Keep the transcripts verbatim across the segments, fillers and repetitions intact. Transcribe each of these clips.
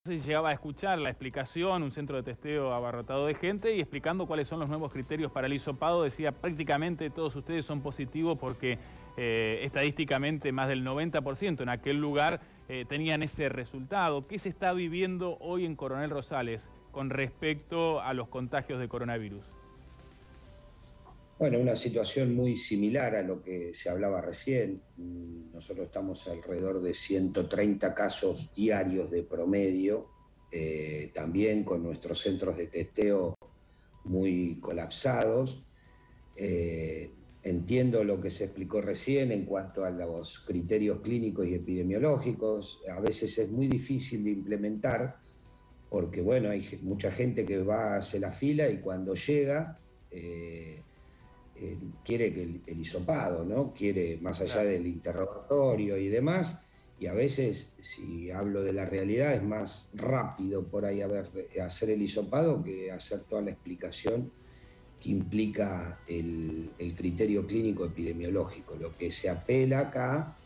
Se llegaba a escuchar la explicación, un centro de testeo abarrotado de gente y explicando cuáles son los nuevos criterios para el hisopado. Decía prácticamente todos ustedes son positivos porque eh, estadísticamente más del noventa por ciento en aquel lugar eh, tenían ese resultado. ¿Qué se está viviendo hoy en Coronel Rosales con respecto a los contagios de coronavirus? Bueno, una situación muy similar a lo que se hablaba recién. Nosotros estamos alrededor de ciento treinta casos diarios de promedio, eh, también con nuestros centros de testeo muy colapsados. Eh, entiendo lo que se explicó recién en cuanto a los criterios clínicos y epidemiológicos. A veces es muy difícil de implementar porque, bueno, hay mucha gente que va, hace la fila y cuando llega... Eh, Eh, quiere que el, el hisopado, ¿no? Quiere, más allá Claro. del interrogatorio y demás, y a veces, si hablo de la realidad, es más rápido por ahí a ver, hacer el hisopado que hacer toda la explicación que implica el, el criterio clínico epidemiológico. Lo que se apela acá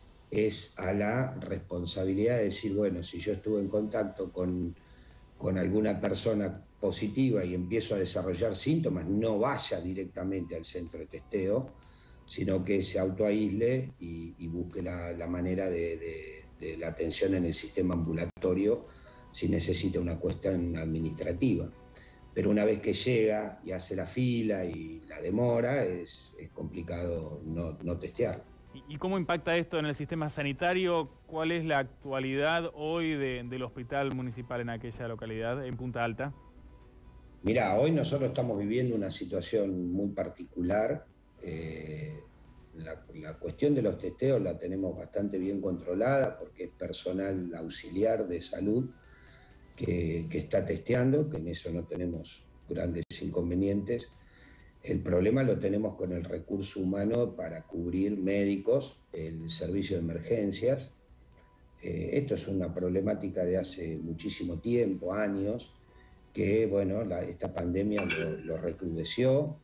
es a la responsabilidad de decir, bueno, si yo estuve en contacto con, con alguna persona positiva y empiezo a desarrollar síntomas, no vaya directamente al centro de testeo, sino que se autoaísle y, y busque la, la manera de, de, de la atención en el sistema ambulatorio si necesita una cuestión administrativa. Pero una vez que llega y hace la fila y la demora, es, es complicado no, no testearlo. ¿Y cómo impacta esto en el sistema sanitario? ¿Cuál es la actualidad hoy de, del hospital municipal en aquella localidad, en Punta Alta? Mirá, hoy nosotros estamos viviendo una situación muy particular. Eh, la, la cuestión de los testeos la tenemos bastante bien controlada porque es personal auxiliar de salud que, que está testeando, que en eso no tenemos grandes inconvenientes. El problema lo tenemos con el recurso humano para cubrir médicos, el servicio de emergencias. Eh, esto es una problemática de hace muchísimo tiempo, años, que bueno, la, esta pandemia lo, lo recrudeció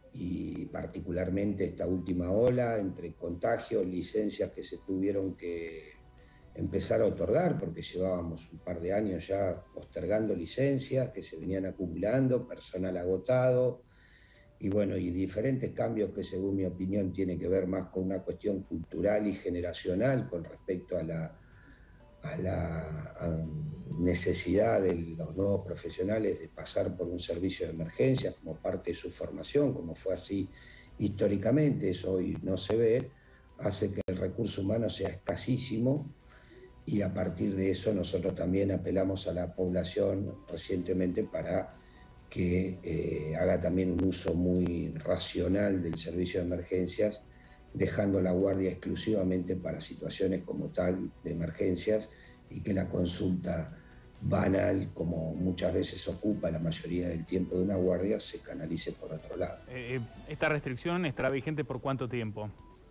y particularmente esta última ola entre contagios, licencias que se tuvieron que empezar a otorgar porque llevábamos un par de años ya postergando licencias que se venían acumulando, personal agotado y bueno, y diferentes cambios que según mi opinión tienen que ver más con una cuestión cultural y generacional con respecto a la a la a necesidad de los nuevos profesionales de pasar por un servicio de emergencia como parte de su formación, como fue así históricamente, eso hoy no se ve, hace que el recurso humano sea escasísimo y a partir de eso nosotros también apelamos a la población recientemente para que eh, haga también un uso muy racional del servicio de emergencias, dejando la guardia exclusivamente para situaciones como tal de emergencias y que la consulta banal, como muchas veces ocupa la mayoría del tiempo de una guardia, se canalice por otro lado. Eh, ¿Esta restricción estará vigente por cuánto tiempo?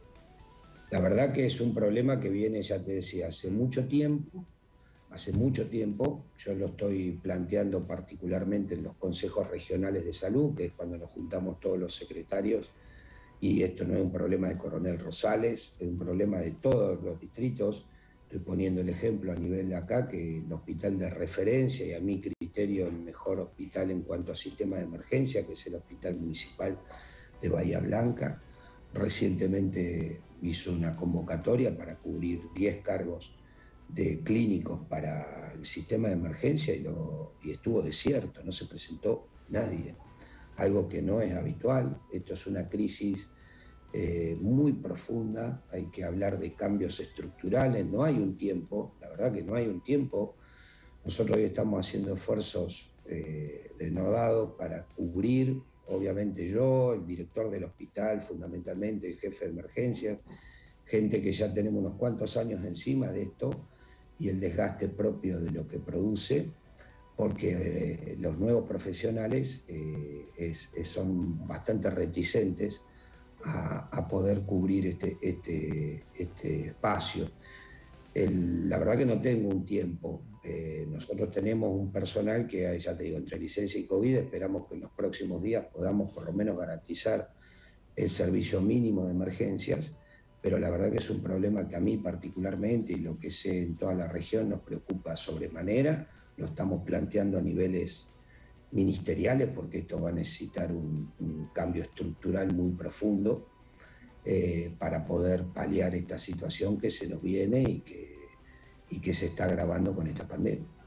La verdad que es un problema que viene, ya te decía, hace mucho tiempo, hace mucho tiempo, yo lo estoy planteando particularmente en los consejos regionales de salud, que es cuando nos juntamos todos los secretarios. Y esto no es un problema de Coronel Rosales, es un problema de todos los distritos. Estoy poniendo el ejemplo a nivel de acá, que el hospital de referencia y a mi criterio el mejor hospital en cuanto a sistema de emergencia, que es el Hospital Municipal de Bahía Blanca, recientemente hizo una convocatoria para cubrir diez cargos de clínicos para el sistema de emergencia y, lo, y estuvo desierto, no se presentó nadie. Algo que no es habitual. Esto es una crisis eh, muy profunda, hay que hablar de cambios estructurales, no hay un tiempo, la verdad que no hay un tiempo. Nosotros hoy estamos haciendo esfuerzos eh, denodados para cubrir, obviamente yo, el director del hospital, fundamentalmente el jefe de emergencias, gente que ya tenemos unos cuantos años encima de esto y el desgaste propio de lo que produce, porque eh, los nuevos profesionales eh, es, es, son bastante reticentes a, a poder cubrir este, este, este espacio. El, la verdad que no tengo un tiempo. Eh, nosotros tenemos un personal que, ya te digo, entre licencia y COVID, esperamos que en los próximos días podamos por lo menos garantizar el servicio mínimo de emergencias, pero la verdad que es un problema que a mí particularmente y lo que sé en toda la región nos preocupa sobremanera, lo estamos planteando a niveles ministeriales porque esto va a necesitar un, un cambio estructural muy profundo eh, para poder paliar esta situación que se nos viene y que, y que se está agravando con esta pandemia.